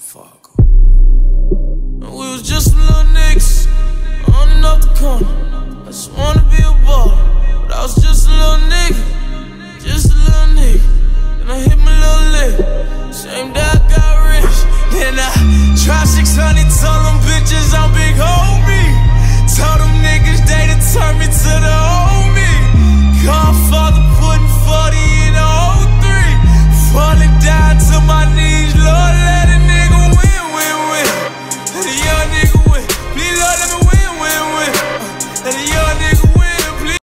Fuck. We was just some little niggas on and off the corner. I just wanna be a boss.